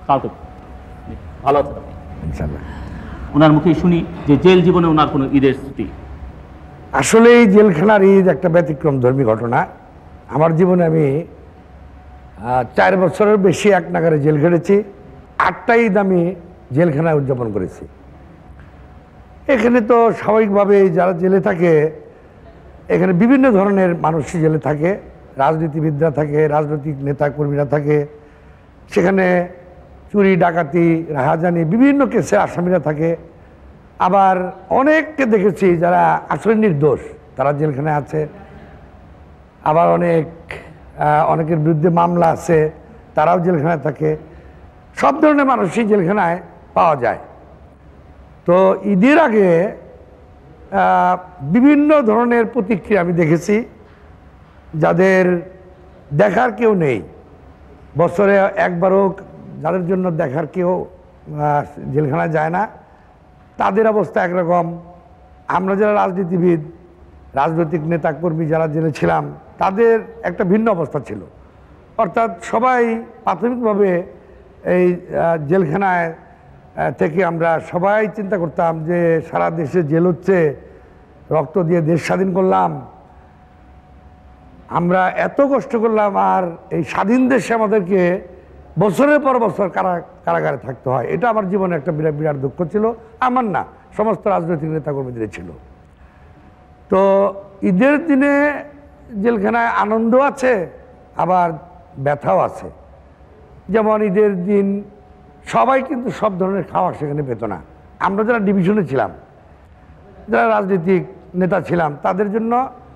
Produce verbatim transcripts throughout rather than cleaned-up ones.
কাউকে ভালো আছেন আপনি? ইনশাআল্লাহ। ওনার মুখেই শুনি যে জেল জীবনে ওনার কোনো ঈদের স্মৃতি। আসলে এই জেলখানার ঈদ একটা ব্যতিক্রম ধর্মী ঘটনা। আমার জীবনে আমি চার বছরের বেশি এক নাগারে জেল খেটেছি। আটটা ঈদ আমি জেলখানায় উদযাপন করেছি। এখানে তো স্বাভাবিকভাবে যারা জেলে থাকে, এখানে বিভিন্ন ধরনের মানুষই জেলে থাকে, রাজনীতিবিদরা থাকে, রাজনৈতিক নেতা কর্মীরা থাকে, সেখানে চুরি ডাকাতি রাহাজানি বিভিন্ন কেসে আসামিরা থাকে। আবার অনেককে দেখেছি যারা আসলে নির্দোষ, তারা জেলখানায় আছে। আবার অনেক অনেকের বিরুদ্ধে মামলা আছে, তারাও জেলখানায় থাকে। সব ধরনের মানুষই জেলখানায় পাওয়া যায়। তো ঈদের আগে বিভিন্ন ধরনের প্রতিক্রিয়া আমি দেখেছি। যাদের দেখার কেউ নেই, বছরে একবারও যাদের জন্য দেখার কেউ জেলখানায় যায় না, তাদের অবস্থা একরকম। আমরা যারা রাজনীতিবিদ, রাজনৈতিক নেতা কর্মী যারা জেলে ছিলাম, তাদের একটা ভিন্ন অবস্থা ছিল। অর্থাৎ সবাই প্রাথমিকভাবে এই জেলখানায় থেকে আমরা সবাই চিন্তা করতাম যে সারা দেশে জেল হচ্ছে, রক্ত দিয়ে দেশ স্বাধীন করলাম, আমরা এত কষ্ট করলাম, আর এই স্বাধীন দেশে আমাদেরকে বছরের পর বছর কারা কারাগারে থাকতে হয়। এটা আমার জীবনে একটা বিরাট বিরাট দুঃখ ছিল। আমার না, সমস্ত রাজনৈতিক নেতাকর্মীদের ছিল। তো ঈদের দিনে জেলখানায় আনন্দ আছে, আবার ব্যথাও আছে। যেমন ঈদের দিন সবাই কিন্তু সব ধরনের খাওয়া সেখানে পেত না। আমরা যারা ডিভিশনে ছিলাম, যারা রাজনৈতিক নেতা ছিলাম, তাদের জন্য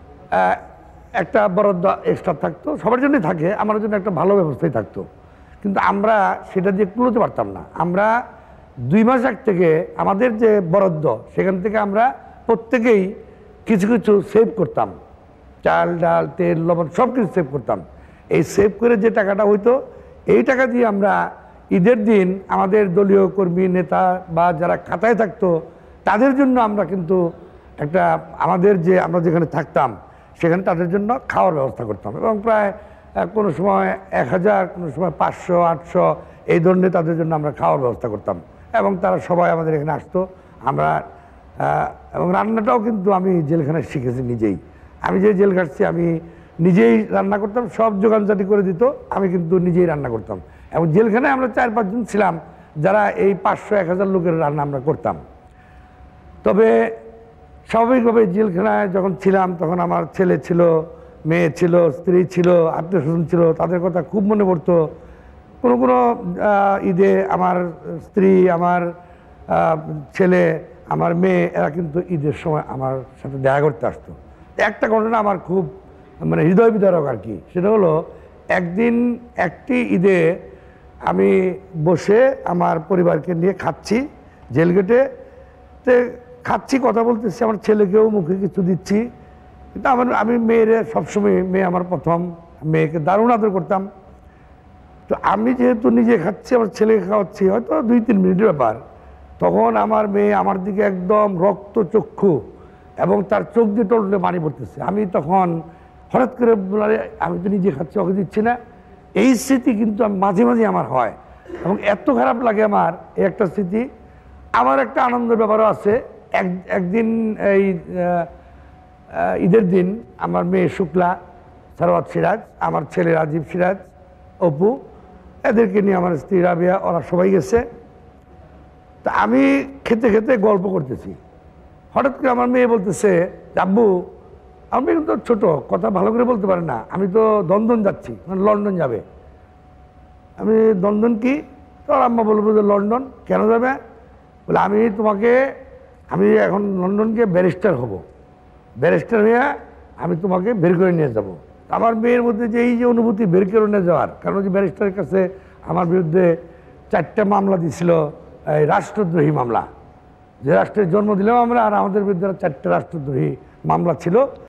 একটা বরাদ্দ এক্সট্রা থাকতো, সবার জন্যই থাকে, আমার জন্য একটা ভালো ব্যবস্থাই থাকতো। কিন্তু আমরা সেটা দিয়ে কুলোতে পারতাম না। আমরা দুই মাস আগ থেকে আমাদের যে বরাদ্দ, সেখান থেকে আমরা প্রত্যেকেই কিছু কিছু সেভ করতাম। চাল ডাল তেল লবণ সব কিছু সেভ করতাম। এই সেভ করে যে টাকাটা হইতো, এই টাকা দিয়ে আমরা ঈদের দিন আমাদের দলীয় কর্মী নেতা বা যারা খাতায় থাকতো, তাদের জন্য আমরা কিন্তু একটা আমাদের যে আমরা যেখানে থাকতাম সেখানে তাদের জন্য খাওয়ার ব্যবস্থা করতাম। এবং প্রায় কোনো সময় এক হাজার কোনো সময় পাঁচশো আটশো এই ধরনের তাদের জন্য আমরা খাওয়ার ব্যবস্থা করতাম। এবং তারা সবাই আমাদের এখানে আসতো। আমরা এবং রান্নাটাও কিন্তু আমি জেলখানায় শিখেছি নিজেই। আমি যে জেল কাটছি আমি নিজেই রান্না করতাম, সব যোগানজাতি করে দিত, আমি কিন্তু নিজেই রান্না করতাম। এবং জেলখানায় আমরা চার পাঁচজন ছিলাম যারা এই পাঁচশো এক হাজার লোকের রান্না আমরা করতাম। তবে স্বাভাবিকভাবে জেলখানায় যখন ছিলাম তখন আমার ছেলে ছিল, মেয়ে ছিল, স্ত্রী ছিল, আত্মীয় স্বজন ছিল, তাদের কথা খুব মনে পড়তো। কোনো কোনো ঈদে আমার স্ত্রী, আমার ছেলে, আমার মেয়ে এরা কিন্তু ঈদের সময় আমার সাথে দেখা করতে আসতো। একটা ঘটনা আমার খুব মানে হৃদয় বিদারক আর কি। সেটা হলো একদিন একটি ঈদে আমি বসে আমার পরিবারকে নিয়ে খাচ্ছি জেল গেটে। তো খাচ্ছি, কথা বলতেছি, আমার ছেলেকেও মুখে কিছু দিচ্ছি। কিন্তু আমার আমি মেয়ের সবসময়, মেয়ে আমার প্রথম, মেয়েকে দারুণ আদর করতাম। তো আমি যেহেতু নিজে খাচ্ছি, আমার ছেলেকে খাওয়াচ্ছি, হয়তো দুই তিন মিনিটের ব্যাপার, তখন আমার মেয়ে আমার দিকে একদম রক্ত চক্ষু এবং তার চোখ দিয়ে টলটলে পানি পড়তেছে। আমি তখন হঠাৎ করে বলে, আমি তো নিজে খাচ্ছি, ওকে দিচ্ছি না। এই স্মৃতি কিন্তু মাঝে মাঝে আমার হয় এবং এত খারাপ লাগে আমার এই একটা স্মৃতি। আমার একটা আনন্দের ব্যাপারও আছে। এক একদিন এই ঈদের দিন আমার মেয়ে শুক্লা, সারওয়াত সিরাজ, আমার ছেলে রাজীব সিরাজ, অপু, এদেরকে নিয়ে আমার স্ত্রী রাবিয়া, ওরা সবাই গেছে। তা আমি খেতে খেতে গল্প করতেছি, হঠাৎ করে আমার মেয়ে বলতেছে, আব্বু, আমি কিন্তু ছোট, কথা ভালো করে বলতে পারে না, আমি তো লন্ডন যাচ্ছি, মানে লন্ডন যাবে। আমি লন্ডন কি? তো আম্মা বলবো যে লন্ডন কেন যাবে? বলে আমি তোমাকে, আমি এখন লন্ডন গিয়ে ব্যারিস্টার হব, ব্যারিস্টার হয়ে আমি তোমাকে বের করে নিয়ে যাব। আমার মেয়ের মধ্যে যে এই যে অনুভূতি বের করে নিয়ে যাওয়ার, কারণ যে ব্যারিস্টারের কাছে আমার বিরুদ্ধে চারটা মামলা দিয়েছিল, এই রাষ্ট্রদ্রোহী মামলা, যে রাষ্ট্রের জন্ম দিলাম আমরা, আর আমাদের বিরুদ্ধে চারটা রাষ্ট্রদ্রোহী মামলা ছিল।